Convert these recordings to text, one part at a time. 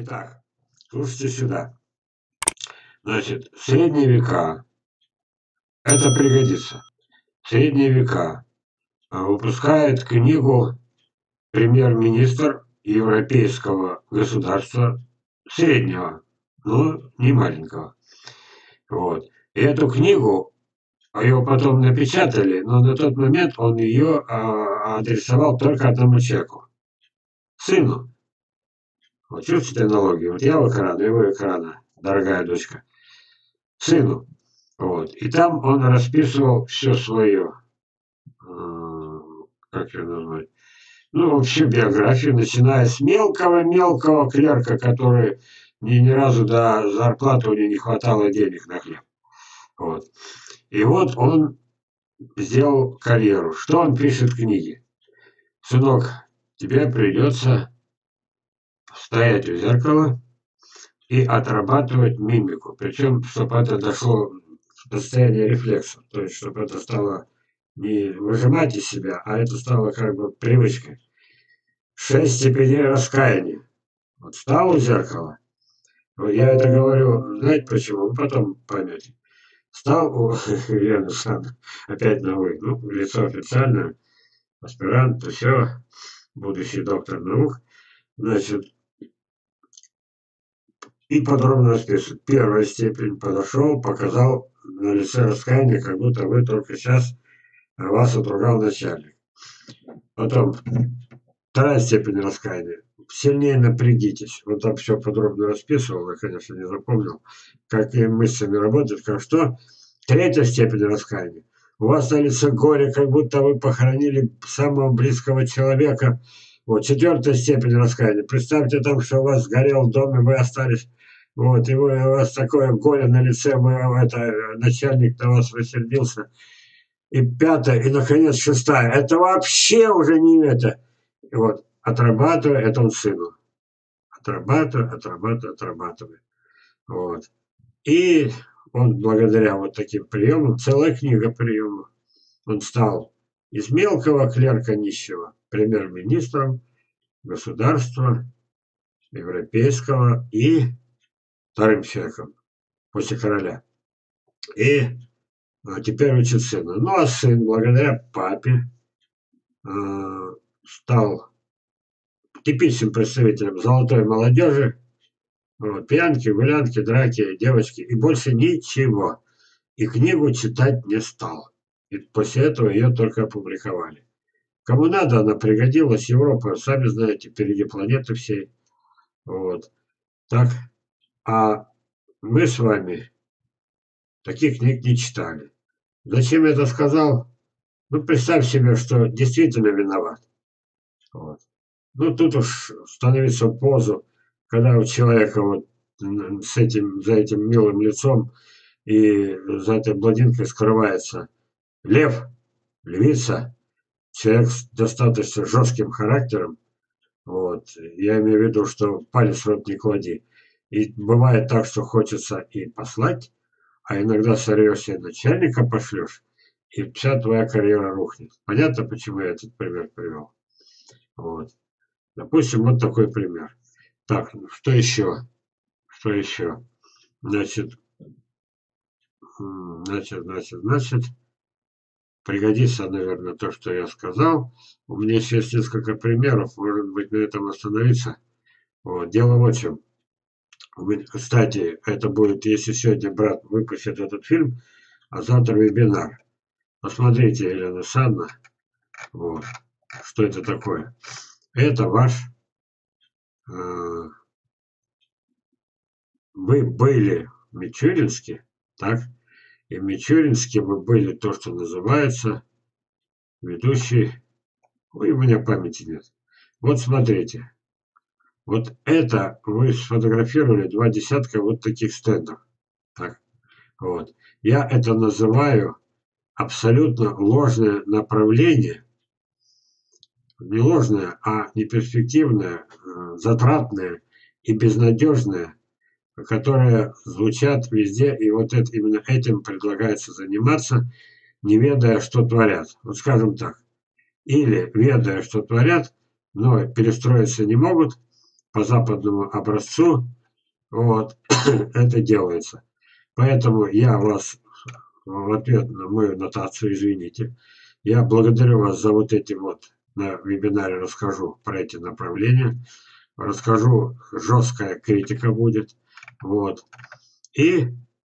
Итак, слушайте сюда. Значит, средние века, это пригодится. Средние века выпускает книгу премьер-министр европейского государства среднего, но не маленького. Вот. И эту книгу, ее потом напечатали, но на тот момент он ее адресовал только одному человеку. Сыну. Вот чувствуете аналогию? Вот я у экрана, и вы у экрана, дорогая дочка. Сыну. Вот. И там он расписывал все свое, как ее назвать, ну, вообще биографию, начиная с мелкого-мелкого клерка, который ни разу до зарплаты у него не хватало денег на хлеб. Вот. И вот он сделал карьеру. Что он пишет в книге? Сынок, тебе придется стоять у зеркала и отрабатывать мимику. Причем, чтобы это дошло в состояние рефлекса. То есть, чтобы это стало не выжимать из себя, а это стало как бы привычкой. 6 степеней раскаяния. Вот встал у зеркала. Вот я это говорю, знаете почему? Вы потом поймете. Встал у Елены Александровны, опять на вы, ну, лицо официальное, аспирант, все, будущий доктор наук. Значит, и подробно расписывает. Первая степень подошел, показал на лице раскаяние, как будто вы только сейчас вас отругал начальник. Потом, вторая степень раскаяния. Сильнее напрягитесь. Вот так все подробно расписывал, я, конечно, не запомнил, какими мыслями работать, как что. Третья степень раскаяния. У вас на лице горе, как будто вы похоронили самого близкого человека. Вот, четвертая степень раскаяния. Представьте там, что у вас сгорел дом, и вы остались. Вот, и у вас такое горе на лице, начальник на вас рассердился. И пятая, и, наконец, шестая. Это вообще уже не это. И вот, отрабатываю, это он сыну. Отрабатываю. Вот. И он благодаря вот таким приемам, целая книга приемов, он стал из мелкого клерка нищего премьер-министром государства европейского и вторым человеком после короля. И теперь учит сына. Ну а сын благодаря папе стал типичным представителем золотой молодежи. Вот, пьянки, гулянки, драки, девочки и больше ничего. И книгу читать не стал. И после этого ее только опубликовали. Кому надо, она пригодилась. Европа, сами знаете, впереди планеты всей. Вот. Так. А мы с вами таких книг не читали. Зачем я это сказал? Ну, представь себе, что действительно виноват. Вот. Ну, тут уж становиться в позу, когда у человека вот за этим милым лицом и за этой блондинкой скрывается лев, львица, человек с достаточно жестким характером. Вот. Я имею в виду, что палец в рот не клади. И бывает так, что хочется и послать, а иногда сорвешься и начальника пошлешь, и вся твоя карьера рухнет. Понятно, почему я этот пример привел? Вот. Допустим, вот такой пример. Так, что еще? Что еще? Значит, пригодится, наверное, то, что я сказал. У меня еще есть несколько примеров, может быть, на этом остановиться. Вот. Дело в чем. Кстати, это будет, если сегодня брат выпустит этот фильм, а завтра вебинар. Посмотрите, Елена Санна, вот, что это такое. Это ваш... вы были в Мичуринске, так? И в Мичуринске вы были то, что называется ведущий... Ой, у меня памяти нет. Вот смотрите. Вот это вы сфотографировали 2 десятка вот таких стендов. Так, вот. Я это называю абсолютно ложное направление. Не ложное, а неперспективное, затратное и безнадежное, которые звучат везде. И вот это, именно этим предлагается заниматься, не ведая, что творят. Вот скажем так. Или ведая, что творят, но перестроиться не могут, по западному образцу, вот, это делается. Поэтому я вас в ответ на мою нотацию, извините, я благодарю вас за вот эти вот на вебинаре расскажу про эти направления, расскажу, жесткая критика будет, вот, и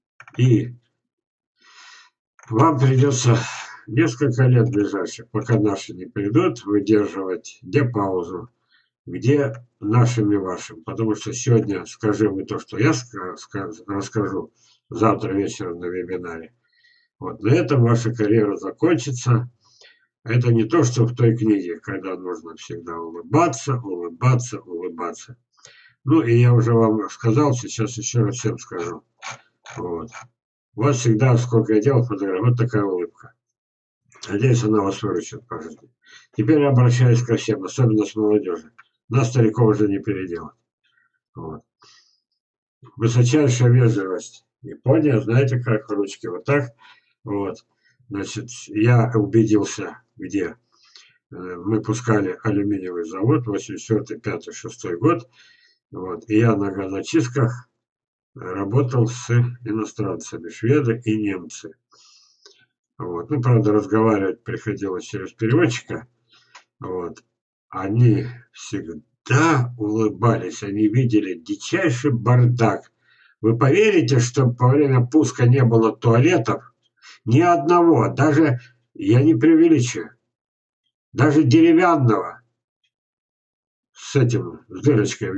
вам придется несколько лет ближайших, пока наши не придут, выдерживать где паузу, где нашим и вашим. Потому что сегодня скажи вы то, что я расскажу завтра вечером на вебинаре. Вот на этом ваша карьера закончится. Это не то, что в той книге, когда нужно всегда улыбаться, улыбаться, улыбаться. Ну и я уже вам сказал, сейчас еще раз всем скажу. Вот. У вас всегда, сколько я делал фотографию, вот такая улыбка. Надеюсь, она вас выручит по жизни. Теперь я обращаюсь ко всем, особенно с молодежью. Нас, стариков, уже не переделать. Вот. Высочайшая вежливость. Япония, знаете, как ручки вот так. Вот. Значит, я убедился, где мы пускали алюминиевый завод, 84-й, 5-й, 6-й год. Вот. И я на газочистках работал с иностранцами, шведы и немцы. Вот. Ну, правда, разговаривать приходилось через переводчика. Вот. Они всегда улыбались, они видели дичайший бардак. Вы поверите, что во время пуска не было туалетов? Ни одного, даже, я не преувеличиваю, даже деревянного с этим, с дырочкой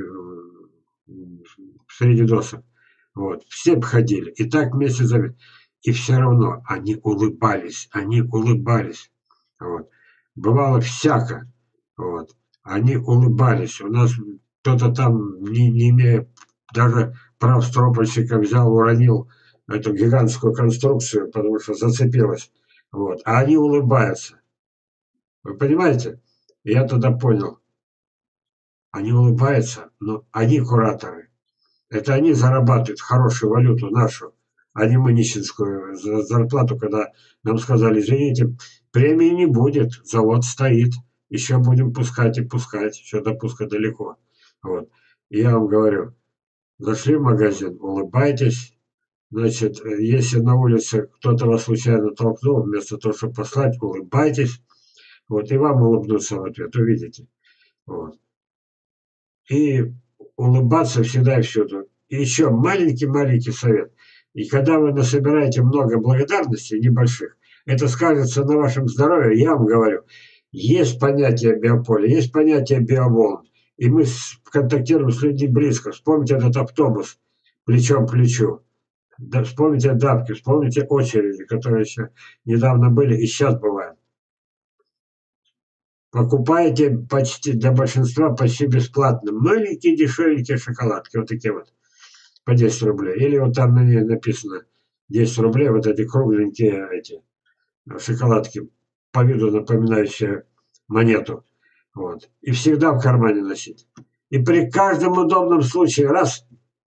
среди досок. Вот. Все обходили. И так месяц. И все равно они улыбались. Они улыбались. Вот. Бывало всяко. Вот. Они улыбались. У нас кто-то там, не имея даже прав стропольщика, взял, уронил эту гигантскую конструкцию, потому что зацепилась. Вот. А они улыбаются. Вы понимаете? Я тогда понял. Они улыбаются, но они кураторы. Это они зарабатывают хорошую валюту нашу, а не мы нищенскую зарплату, когда нам сказали, извините, премии не будет, завод стоит, еще будем пускать и пускать, еще до пуска далеко. Вот. И я вам говорю, зашли в магазин, улыбайтесь, значит, если на улице кто-то вас случайно толкнул, вместо того, чтобы послать, улыбайтесь, вот, и вам улыбнутся в ответ, увидите. Вот. И улыбаться всегда и всюду. И еще маленький-маленький совет. И когда вы насобираете много благодарностей небольших, это скажется на вашем здоровье, я вам говорю. Есть понятие биополя, есть понятие биоволн. И мы контактируем с людьми близко. Вспомните этот автобус плечом к плечу. Да, вспомните давки, вспомните очереди, которые еще недавно были и сейчас бывают. Покупаете почти для большинства почти бесплатно маленькие дешевенькие шоколадки, вот такие вот, по 10 рублей. Или вот там на ней написано 10 рублей, вот эти кругленькие эти шоколадки, по виду напоминающие монету. Вот. И всегда в кармане носить. И при каждом удобном случае раз,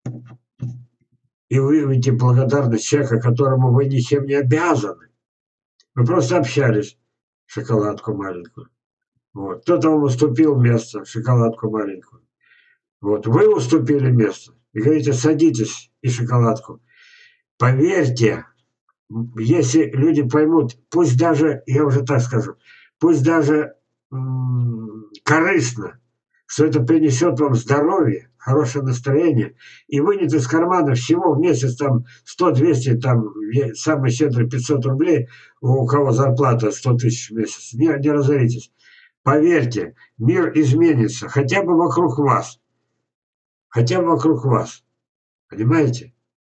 и вы выявите благодарность человека, которому вы ничем не обязаны. Вы просто общались, шоколадку маленькую. Вот. Кто-то вам уступил место, шоколадку маленькую. Вот. Вы уступили место. И говорите, садитесь и шоколадку. Поверьте, если люди поймут, пусть даже, я уже так скажу, пусть даже корыстно, что это принесет вам здоровье, хорошее настроение, и вынет из кармана всего в месяц там 100-200, там самый щедрый 500 рублей, у кого зарплата 100 тысяч в месяц, не разоритесь. Поверьте, мир изменится, хотя бы вокруг вас. Хотя бы вокруг вас. Понимаете?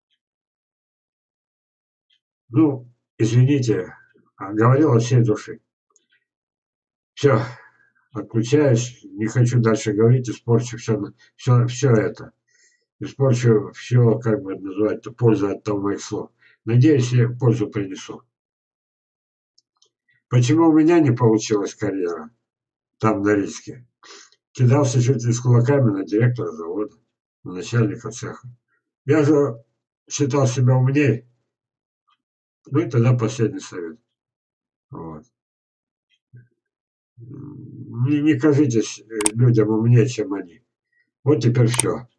Ну, извините, говорил от всей души. Все, отключаюсь, не хочу дальше говорить, испорчу все это. Испорчу все, как бы называть, пользу от того моих слов. Надеюсь, я пользу принесу. Почему у меня не получилась карьера там, на риске? Кидался чуть ли с кулаками на директора завода, на начальника цеха. Я же считал себя умнее. Ну и тогда последний совет. Вот. Не кажитесь людям умнее, чем они. Вот теперь все.